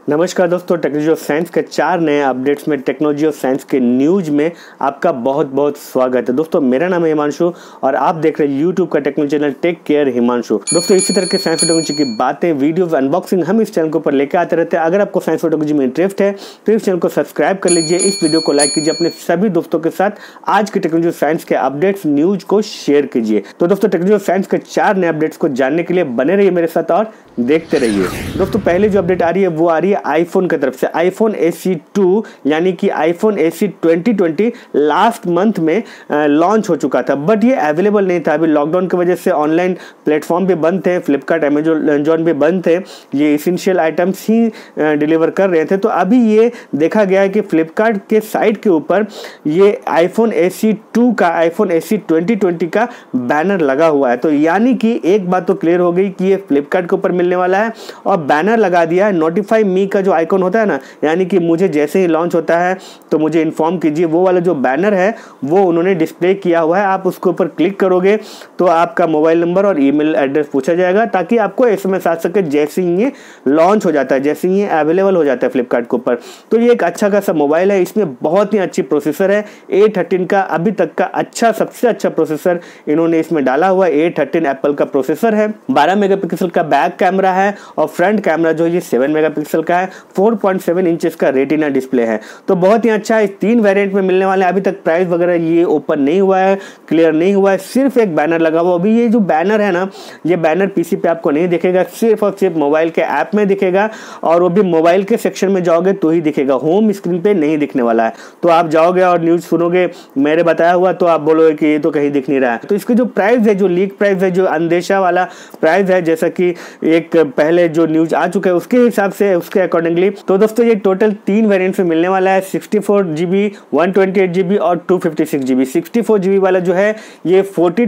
नमस्कार दोस्तों, technology of science के 4 नए अपडेट्स में टेक्नोलॉजी ऑफ साइंस के न्यूज़ में आपका बहुत बहुत स्वागत है। दोस्तों मेरा नाम है हिमांशु और आप देख रहे हैं यूट्यूब का technology channel tech care Himanshu. दोस्तों इसी तरह के साइंस टेक्नोलॉजी की बातें, वीडियोस, अनबॉक्सिंग हम इस चैनल के ऊपर लेकर आते रहते हैं। अगर आपको साइंस टेक्नोलॉजी में इंटरेस्ट है तो इस चैनल को सब्सक्राइब कर लीजिए, इस वीडियो को लाइक कीजिए, अपने सभी दोस्तों के साथ आज की टेक्नोलॉजी ऑफ साइंस के अपडेट्स न्यूज को शेयर कीजिए। तो दोस्तों टेक्नोलॉजी ऑफ साइंस के 4 नए अपडेट्स को जानने के लिए बने रहिए मेरे साथ और देखते रहिए। दोस्तों पहले जो अपडेट आ रही है वो आ रही है आईफोन की तरफ से। आईफोन SE 2 यानी कि आईफोन SE 2020 लास्ट मंथ में लॉन्च हो चुका था, बट ये अवेलेबल नहीं था। अभी लॉकडाउन की वजह से ऑनलाइन प्लेटफॉर्म भी बंद थे, फ्लिपकार्ट, अमेजॉन भी बंद थे, ये इसेंशियल आइटम्स ही डिलीवर कर रहे थे। तो अभी ये देखा गया है कि फ्लिपकार्ट के साइट के ऊपर ये आईफोन SE 2 का, आईफोन SE 2020 का बैनर लगा हुआ है। तो यानी कि एक बात तो क्लियर हो गई कि ये फ्लिपकार्ट के ऊपर मिलने वाला है और बैनर लगा दिया है। नोटिफाई मी का जो आइकन होता है ना, यानी कि मुझे जैसे ही लॉन्च होता है तो मुझे इन्फॉर्म कीजिए, वो वाला जो बैनर है वो उन्होंने डिस्प्ले किया हुआ है। आप उसके ऊपर क्लिक करोगे तो आपका मोबाइल नंबर और ईमेल एड्रेस पूछा जाएगा ताकि आपको SMS आ सके जैसे ही ये लॉन्च हो जाता है, जैसे ही ये अवेलेबल हो जाता है फ्लिपकार्ट के ऊपर। तो ये एक अच्छा खासा मोबाइल है, इसमें बहुत ही अच्छी प्रोसेसर है। A13 का अभी तक का अच्छा, सबसे अच्छा प्रोसेसर इन्होंने इसमें डाला हुआ है। A13 एप्पल का प्रोसेसर है, 12 मेगापिक्सल का बैक कैमरा है और फ्रंट कैमरा जो ये 7 मेगापिक्सल का है, 4.7 इंचेस का रेटिना डिस्प्ले है। तो बहुत ही अच्छा है। 3 वेरिएंट में मिलने वाले हैं। अभी तक प्राइस वगैरह ये ओपन नहीं हुआ है, क्लियर नहीं हुआ है, सिर्फ एक बैनर लगा हुआ। अभी ये जो बैनर है ना, ये बैनर पीसी पे आपको नहीं दिखेगा, सिर्फ और सिर्फ मोबाइल के ऐप में दिखेगा और वो भी मोबाइल के सेक्शन में जाओगे तो ही दिखेगा, होम स्क्रीन पे नहीं दिखने वाला है। तो आप जाओगे और न्यूज सुनोगे मेरे बताया हुआ तो आप बोलोगे कि ये तो कहीं दिख नहीं रहा है। तो इसकी जो प्राइस है, जो लीक प्राइस है, जो अंदेशा वाला प्राइस है, जैसा कि एक पहले जो न्यूज आ चुका है उसके हिसाब से, उसके अकॉर्डिंगली, तो दोस्तों ये टोटल 3 वेरिएंट में मिलने वाला है, 64GB, 128GB और 256GB। 64GB वाला जो है ये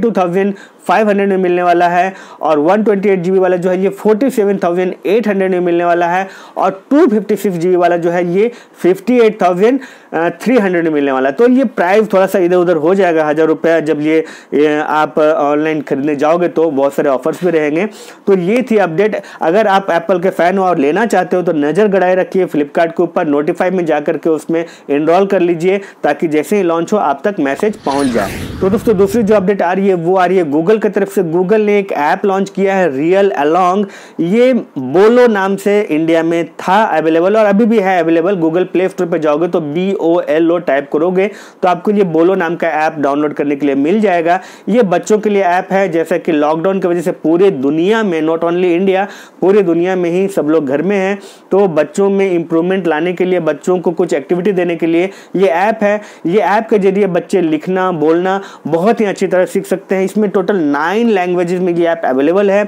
42,500 में मिलने वाला है और 128GB वाला जो है ये 47,800 में मिलने वाला है और 256GB वाला जो है ये 58,300 में मिलने वाला है। तो ये प्राइस थोड़ा सा इधर उधर हो जाएगा, 1000 रुपया। जब ये आप ऑनलाइन खरीदने जाओगे तो बहुत सारे ऑफर्स भी रहेंगे। तो ये थी अपडेट। अगर आप एप्पल के फैन हो और लेना चाहते हो तो नजर गड़ाए रखिए फ्लिपकार्ट के ऊपर, नोटिफाई में जाकर के उसमें एनरोल कर लीजिए ताकि जैसे ही लॉन्च हो आप तक मैसेज पहुंच जाए। तो दोस्तों दूसरी जो अपडेट आ रही है वो आ रही है गूगल की तरफ से। गूगल ने एक ऐप लॉन्च किया है, रियल अलोंग। ये बोलो नाम से इंडिया में था अवेलेबल और अभी भी है अवेलेबल। गूगल प्ले स्टोर पे जाओगे तो BOLO टाइप करोगे तो आपको ये बोलो नाम का ऐप डाउनलोड करने के लिए मिल जाएगा। ये बच्चों के लिए ऐप है, जैसा कि लॉकडाउन की वजह से पूरे दुनिया में, नॉट ओनली इंडिया, पूरी दुनिया में ही सब लोग घर में हैं, तो बच्चों में इंप्रूवमेंट लाने के लिए, बच्चों को कुछ एक्टिविटी देने के लिए ये ऐप है। ये ऐप के जरिए बच्चे लिखना, बोलना बहुत ही अच्छी तरह सीख सकते हैं। इसमें टोटल 9 लैंग्वेजेस में ये ऐप अवेलेबल है,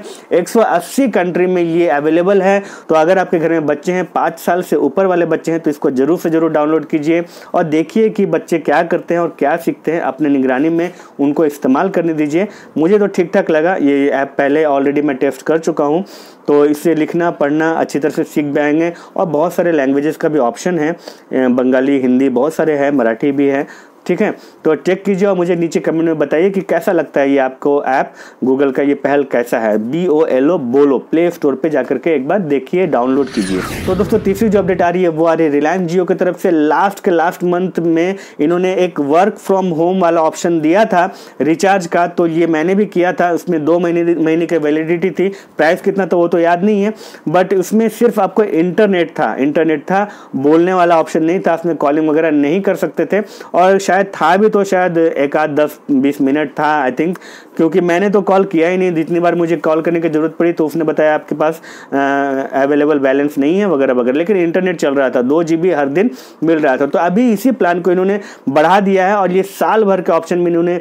180 कंट्री में ये अवेलेबल है। तो अगर आपके घर में बच्चे हैं, 5 साल से ऊपर वाले बच्चे हैं, तो इसको जरूर से जरूर डाउनलोड कीजिए और देखिए कि बच्चे क्या करते हैं और क्या सीखते हैं। अपने निगरानी में उनको इस्तेमाल करने दीजिए। मुझे तो ठीक ठाक लगा। ये ऐप पहले ऑलरेडी मैं टेस्ट कर चुका हूँ, तो इससे लिखना पढ़ना अच्छी तरह से सीख पाएंगे और बहुत सारे लैंग्वेजेस का भी ऑप्शन है, बंगाली, हिंदी, बहुत सारे हैं, मराठी भी है। ठीक है, तो चेक कीजिए और मुझे नीचे कमेंट में बताइए कि कैसा लगता है ये आपको ऐप, गूगल का ये पहल कैसा है। BOLO, बोलो, प्ले स्टोर पे जाकर के एक बार देखिए, डाउनलोड कीजिए। तो दोस्तों तीसरी जो अपडेट आ रही है वो आ रही है रिलायंस जियो की तरफ से। लास्ट मंथ में इन्होंने एक वर्क फ्रॉम होम वाला ऑप्शन दिया था रिचार्ज का, तो ये मैंने भी किया था। उसमें 2 महीने की वैलिडिटी थी। प्राइस कितना था वो तो याद नहीं है, बट उसमें सिर्फ आपको इंटरनेट था, बोलने वाला ऑप्शन नहीं था, उसमें कॉलिंग वगैरह नहीं कर सकते थे। और शायद था भी तो शायद एक आध 10-20 मिनट था आई थिंक, क्योंकि मैंने तो कॉल किया ही नहीं। जितनी बार मुझे कॉल करने की जरूरत पड़ी तो उसने बताया आपके पास अवेलेबल बैलेंस नहीं है वगैरह वगैरह, लेकिन इंटरनेट चल रहा था, 2 GB हर दिन मिल रहा था। तो अभी इसी प्लान को इन्होंने बढ़ा दिया है और ये साल भर के ऑप्शन में इन्होंने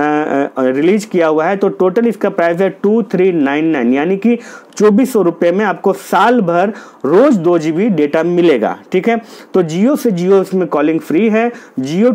रिलीज किया हुआ है। तो टोटल इसका प्राइस है 2399, यानी कि 2400 रुपये में आपको साल भर रोज 2 GB डेटा मिलेगा। ठीक है, तो जियो से जियो इसमें कॉलिंग फ्री है। जियो टू अदर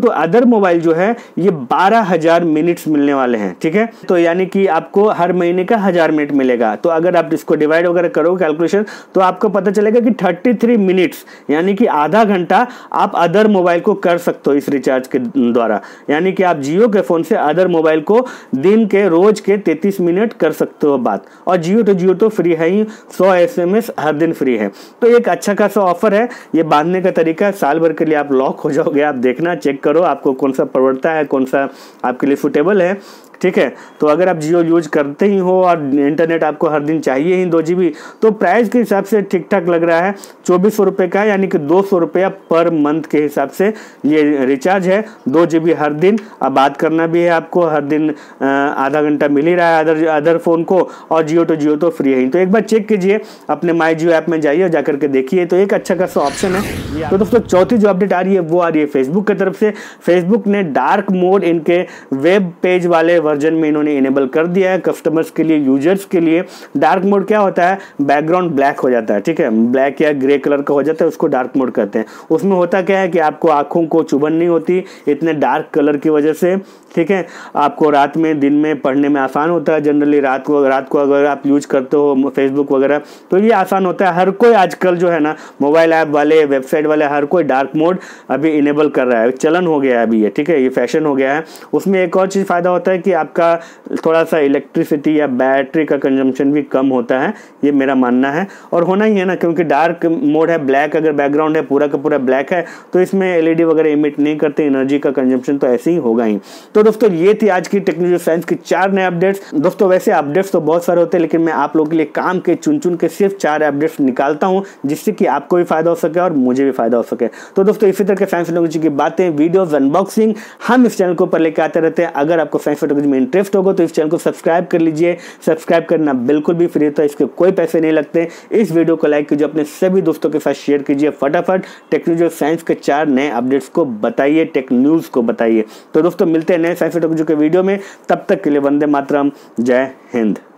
मोबाइल जो है ये 12,000 मिनट्स मिलने वाले हैं, ठीक है। तो यानी कि आपको हर महीने का 1000 मिनट मिलेगा। तो अगर आप इसको डिवाइड वगैरह करोगे कैलकुलेशन, तो आपको पता चलेगा कि 33 मिनट्स यानी कि आधा घंटा आप अदर मोबाइल को कर सकते हो इस रिचार्ज के द्वारा। यानी कि आप जियो के फोन से अदर मोबाइल को दिन के रोज के 33 मिनट कर सकते हो बात। और जियो तो फ्री है ही, 100 SMS हर दिन फ्री है। तो एक अच्छा खासा ऑफर है। ये बांधने का तरीका है, साल भर के लिए आप लॉक हो जाओगे। आप देखना, चेक करो आपको कौन सा पड़ता है, कौन सा आपके लिए सुटेबल है, ठीक है। तो अगर आप जियो यूज करते ही हो और इंटरनेट आपको हर दिन चाहिए ही 2 GB, तो प्राइस के हिसाब से ठीक ठाक लग रहा है। 2400 रुपये का, यानी कि 200 रुपया पर मंथ के हिसाब से ये रिचार्ज है। 2 GB हर दिन। अब बात करना भी है आपको, हर दिन आधा घंटा मिल ही रहा है अदर फोन को। और जियो तो फ्री है ही। तो एक बार चेक कीजिए, अपने माई जियो ऐप में जाइए और जाकर के देखिए। तो एक अच्छा खासा ऑप्शन है। तो दोस्तों चौथी जो अपडेट आ रही है वो आ रही है फेसबुक की तरफ से। फेसबुक ने डार्क मोड इनके वेब पेज वाले वर्जन में इन्होंने इनेबल कर दिया है कस्टमर्स के लिए, यूजर्स के लिए। डार्क मोड क्या होता है? बैकग्राउंड ब्लैक हो जाता है, ठीक है, ब्लैक या ग्रे कलर का हो जाता है, उसको डार्क मोड कहते हैं। उसमें होता क्या है कि आपको आंखों को चुभन नहीं होती इतने डार्क कलर की वजह से, ठीक है। आपको रात में दिन में पढ़ने में आसान होता है। जनरली रात को अगर आप यूज करते हो फेसबुक वगैरह, तो ये आसान होता है। हर कोई आजकल जो है ना, मोबाइल ऐप वाले, वेबसाइट वाले, हर कोई डार्क मोड अभी इनेबल कर रहा है। चलन हो गया है अभी ये, ठीक है, ये फैशन हो गया है। उसमें एक और चीज़ फ़ायदा होता है कि आपका थोड़ा सा इलेक्ट्रिसिटी या बैटरी का कंजम्पशन भी कम होता है, ये मेरा मानना है। और होना ही है ना, क्योंकि डार्क मोड है, ब्लैक अगर बैकग्राउंड है पूरा का पूरा ब्लैक है, तो इसमें LED वगैरह इमिट नहीं करते, एनर्जी का कंजम्पशन तो ऐसे ही होगा ही। तो दोस्तों ये थी आज की टेक्नोलॉजी साइंस की 4 नए अपडेट्स। दोस्तों वैसे अपडेट्स तो बहुत सारे होते हैं, लेकिन मैं आप लोगों के लिए काम के चुन के सिर्फ 4 अपडेट्स निकालता हूं, जिससे कि आपको भी फायदा हो सके और मुझे भी फायदा हो सके। तो दोस्तों इसी तरह के साइंस टेक्नोलॉजी की बातें, वीडियोस, अनबॉक्सिंग हम इस चैनल के ऊपर लेकर आते रहते हैं। अगर आपको साइंस टेक्नोलॉजी में इंटरेस्ट होगा तो इस चैनल को सब्सक्राइब कर लीजिए। सब्सक्राइब करना बिल्कुल भी फ्री होता है, इसके कोई पैसे नहीं लगते। इस वीडियो को लाइक कीजिए, अपने सभी दोस्तों के साथ शेयर कीजिए। फटाफट टेक्नोलॉजी साइंस के 4 नए अपडेट्स को बताइए, टेक न्यूज को बताइए। तो दोस्तों मिलते हैं नए साइंस टेक्नोलॉजी के वीडियो में, तब तक के लिए वंदे मातरम, जय हिंद।